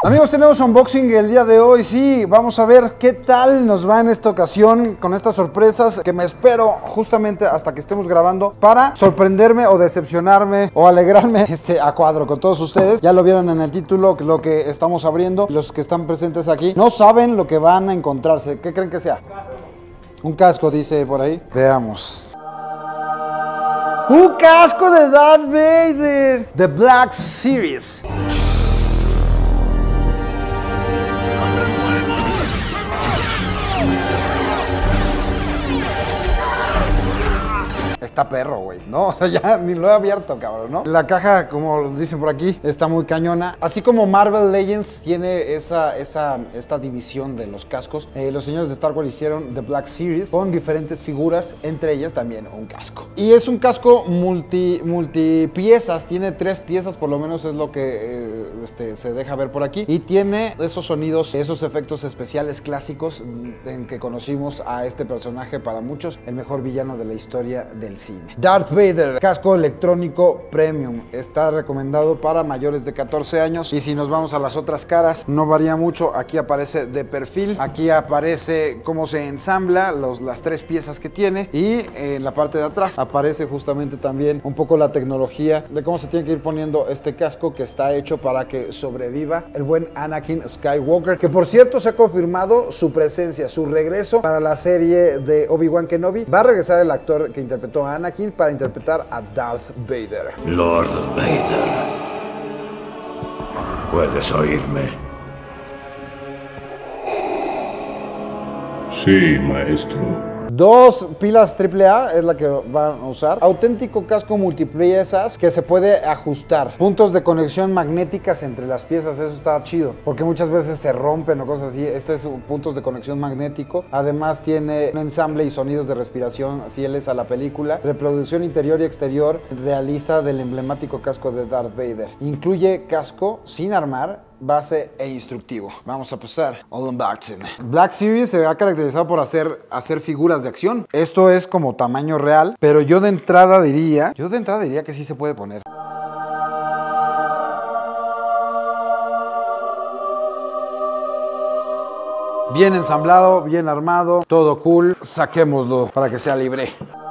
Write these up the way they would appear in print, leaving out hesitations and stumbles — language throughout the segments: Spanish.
Amigos, tenemos unboxing el día de hoy. Sí, vamos a ver qué tal nos va en esta ocasión con estas sorpresas que me espero justamente hasta que estemos grabando para sorprenderme o decepcionarme o alegrarme a cuadro con todos ustedes. Ya lo vieron en el título, lo que estamos abriendo. Los que están presentes aquí no saben lo que van a encontrarse. ¿Qué creen que sea? Un casco, dice por ahí. Veamos. ¡Un casco de Darth Vader! The Black Series. Está perro, güey, ¿no? O sea, ya ni lo he abierto, cabrón, ¿no? La caja, como dicen por aquí, está muy cañona. Así como Marvel Legends tiene esta división de los cascos, los señores de Star Wars hicieron The Black Series con diferentes figuras, entre ellas también un casco. Y es un casco multipiezas, tiene 3 piezas, por lo menos es lo que se deja ver por aquí. Y tiene esos sonidos, esos efectos especiales clásicos en que conocimos a este personaje, para muchos, el mejor villano de la historia del cine. Darth Vader, casco electrónico premium, está recomendado para mayores de 14 años. Y si nos vamos a las otras caras, no varía mucho. Aquí aparece de perfil, aquí aparece cómo se ensambla, las 3 piezas que tiene, y en la parte de atrás aparece justamente también un poco la tecnología de cómo se tiene que ir poniendo este casco, que está hecho para que sobreviva el buen Anakin Skywalker, que por cierto se ha confirmado su presencia, su regreso para la serie de Obi-Wan Kenobi. Va a regresar el actor que interpretó a Anakin para interpretar a Darth Vader. Lord Vader, ¿puedes oírme? Sí, maestro. 2 pilas AAA es la que van a usar. Auténtico casco multipiezas que se puede ajustar. Puntos de conexión magnéticas entre las piezas, eso está chido, porque muchas veces se rompen o cosas así. Este es puntos de conexión magnético. Además tiene un ensamble y sonidos de respiración fieles a la película. Reproducción interior y exterior realista del emblemático casco de Darth Vader. Incluye casco sin armar, base e instructivo. Vamos a pasar al unboxing. Black Series se ha caracterizado por hacer figuras de acción. Esto es como tamaño real, pero yo de entrada diría que sí se puede poner. Bien ensamblado, bien armado, todo cool. Saquémoslo para que sea libre.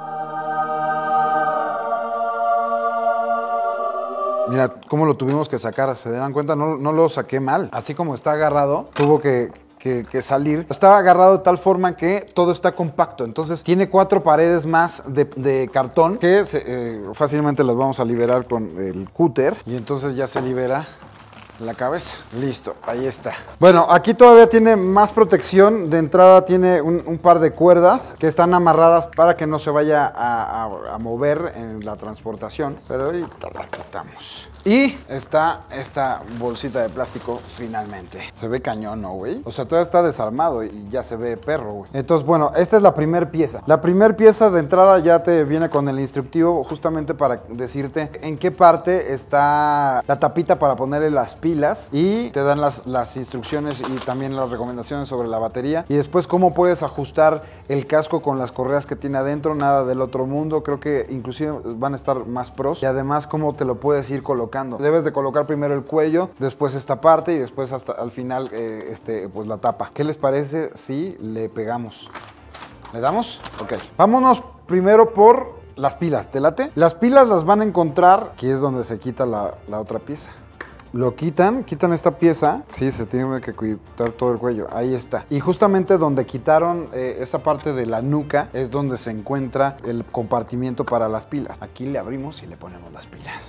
Mira cómo lo tuvimos que sacar, ¿se dan cuenta? No lo saqué mal. Así como está agarrado, tuvo que salir. Está agarrado de tal forma que todo está compacto. Entonces tiene 4 paredes más de cartón que fácilmente las vamos a liberar con el cúter. Y entonces ya se libera la cabeza. Listo, ahí está. Bueno, aquí todavía tiene más protección. De entrada tiene un par de cuerdas que están amarradas para que no se vaya a mover en la transportación. Pero ahorita la quitamos. Y está esta bolsita de plástico finalmente. Se ve cañón, ¿no, güey? O sea, todavía está desarmado y ya se ve perro, güey. Entonces, bueno, esta es la primera pieza. La primera pieza de entrada ya te viene con el instructivo, justamente para decirte en qué parte está la tapita para ponerle las pilas, y te dan las instrucciones y también las recomendaciones sobre la batería. Y después cómo puedes ajustar el casco con las correas que tiene adentro. Nada del otro mundo. Creo que inclusive van a estar más pros. Y además cómo te lo puedes ir colocando. Debes de colocar primero el cuello, después esta parte y después hasta al final pues la tapa. ¿Qué les parece si le pegamos? ¿Le damos? Ok. Vámonos primero por las pilas. ¿Te late? Las pilas las van a encontrar. Aquí es donde se quita la otra pieza. Lo quitan esta pieza. Sí, se tiene que quitar todo el cuello. Ahí está. Y justamente donde quitaron esa parte de la nuca es donde se encuentra el compartimiento para las pilas. Aquí le abrimos y le ponemos las pilas.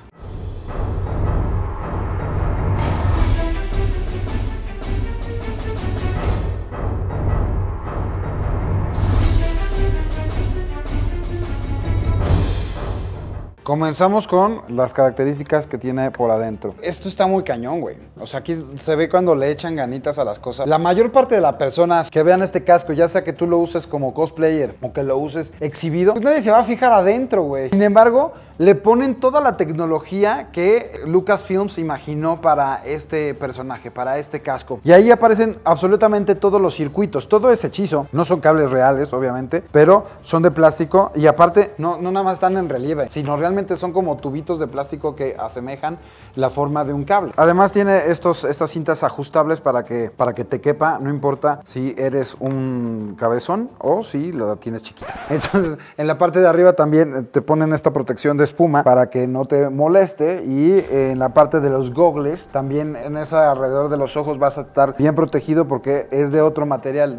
Comenzamos con las características que tiene por adentro. Esto está muy cañón, güey. O sea, aquí se ve cuando le echan ganitas a las cosas. La mayor parte de las personas que vean este casco, ya sea que tú lo uses como cosplayer o que lo uses exhibido, pues nadie se va a fijar adentro, güey. Sin embargo, le ponen toda la tecnología que Lucasfilms imaginó para este personaje, para este casco. Y ahí aparecen absolutamente todos los circuitos, todo ese hechizo. No son cables reales, obviamente, pero son de plástico y aparte no nada más están en relieve, sino realmente son como tubitos de plástico que asemejan la forma de un cable. Además tiene estas cintas ajustables para que te quepa, no importa si eres un cabezón o si la tienes chiquita. Entonces, en la parte de arriba también te ponen esta protección de espuma para que no te moleste y en la parte de los gogles, también en esa alrededor de los ojos vas a estar bien protegido porque es de otro material,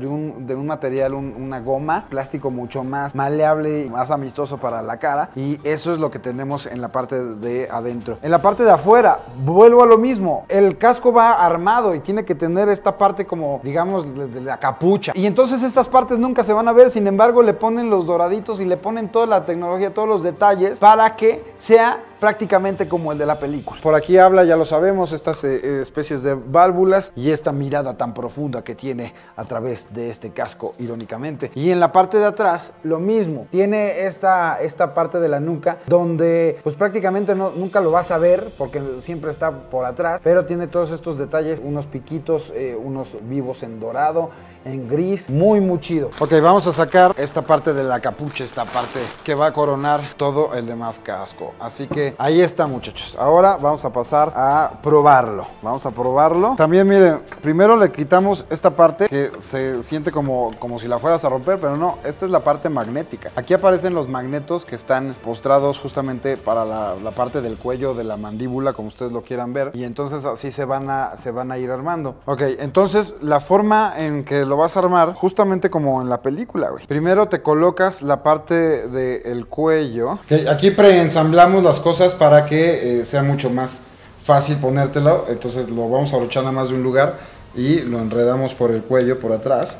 una goma, plástico mucho más maleable y más amistoso para la cara y eso es lo que tenemos en la parte de adentro. En la parte de afuera, vuelvo a lo mismo, el casco va armado y tiene que tener esta parte como, digamos, de la capucha y entonces estas partes nunca se van a ver, sin embargo le ponen los doraditos y le ponen toda la tecnología, todos los detalles para que sea prácticamente como el de la película. Por aquí habla, ya lo sabemos, estas especies de válvulas y esta mirada tan profunda que tiene a través de este casco, irónicamente. Y en la parte de atrás, lo mismo. Tiene esta parte de la nuca donde pues prácticamente nunca lo vas a ver porque siempre está por atrás, pero tiene todos estos detalles, unos piquitos, unos vivos en dorado, en gris, muy chido. Ok, vamos a sacar esta parte de la capucha, esta parte que va a coronar todo el demás casco. Así que ahí está, muchachos. Ahora vamos a pasar a probarlo. Vamos a probarlo. También miren, primero le quitamos esta parte que se siente como si la fueras a romper, pero no, esta es la parte magnética. Aquí aparecen los magnetos que están postrados justamente para la parte del cuello de la mandíbula, como ustedes lo quieran ver. Y entonces así se van a ir armando. Ok, entonces la forma en que lo vas a armar, justamente como en la película, güey. Primero te colocas la parte del cuello. Okay, aquí preensamblamos las cosas para que sea mucho más fácil ponértelo. Entonces lo vamos a abrochar nada más de un lugar y lo enredamos por el cuello, por atrás.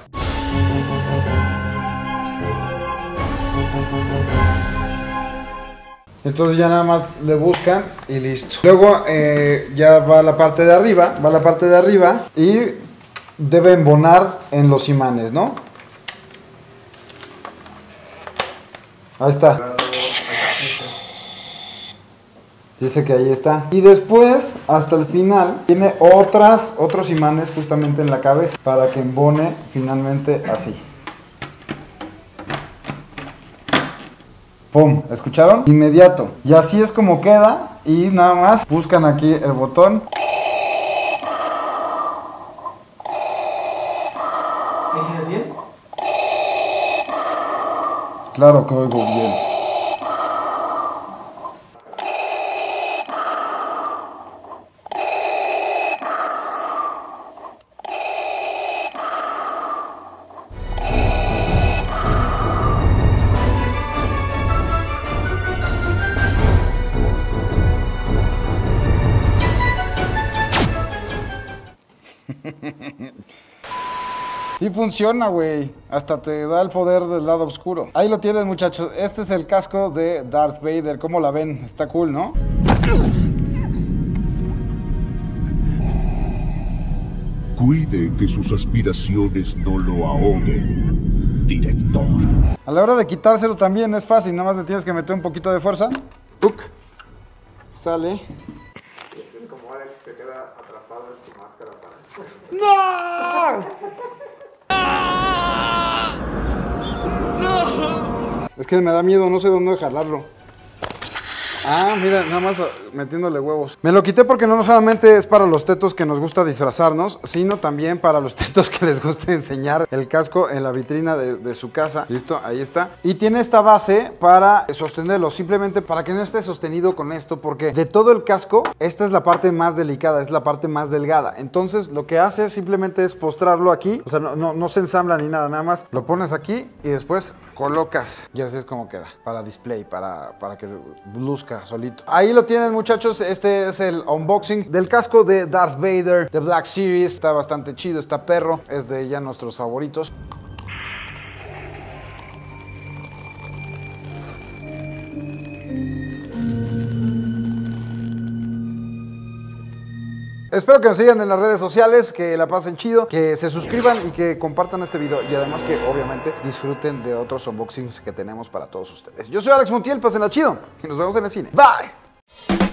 Entonces ya nada más le buscan y listo. Luego ya va la parte de arriba, y debe embonar en los imanes, ¿no? Ahí está. Dice que ahí está. Y después, hasta el final, tiene otros imanes justamente en la cabeza para que embone finalmente así. ¡Pum! ¿Escucharon? Inmediato. Y así es como queda. Y nada más buscan aquí el botón. ¿Me sientes bien? Claro que oigo bien. Sí funciona, güey. Hasta te da el poder del lado oscuro. Ahí lo tienen, muchachos. Este es el casco de Darth Vader. ¿Cómo la ven? Está cool, ¿no? Cuide que sus aspiraciones no lo ahoguen, director. A la hora de quitárselo también es fácil. Nada más le tienes que meter un poquito de fuerza. ¡Tuc! Sale. Es como Alex se queda atrapado en su máscara para... ¡No! Es que me da miedo, no sé dónde jalarlo. Ah, mira, nada más metiéndole huevos. Me lo quité porque no solamente es para los tetos que nos gusta disfrazarnos, sino también para los tetos que les gusta enseñar el casco en la vitrina de su casa. Listo, ahí está. Y tiene esta base para sostenerlo, simplemente para que no esté sostenido con esto, porque de todo el casco, esta es la parte más delicada, es la parte más delgada. Entonces, lo que hace simplemente es postrarlo aquí, o sea, no se ensambla ni nada, nada más lo pones aquí y después colocas. Y así es como queda, para display, para que luzca solito. Ahí lo tienen, muchachos. Este es el unboxing del casco de Darth Vader de Black Series. Está bastante chido, está perro. Es de ya nuestros favoritos. Espero que nos sigan en las redes sociales, que la pasen chido, que se suscriban y que compartan este video. Y además que, obviamente, disfruten de otros unboxings que tenemos para todos ustedes. Yo soy Alex Montiel, pásenla chido y nos vemos en el cine. Bye.